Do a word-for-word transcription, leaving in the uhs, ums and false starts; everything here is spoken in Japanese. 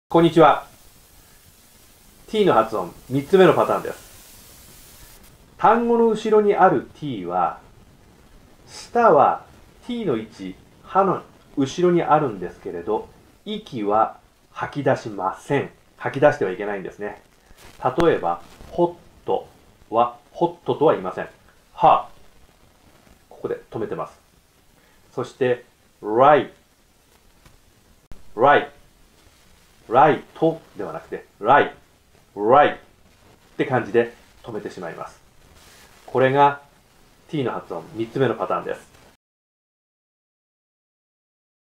こんにちは。t の発音、みっつめのパターンです。単語の後ろにある t は、舌は t の位置、歯の後ろにあるんですけれど、息は吐き出しません。吐き出してはいけないんですね。例えば、ホットは、ホットとは言いません。は、ここで止めてます。そして、right、right、ライトではなくて、ライ、ライって感じで止めてしまいます。これが t の発音みっつめのパターンです。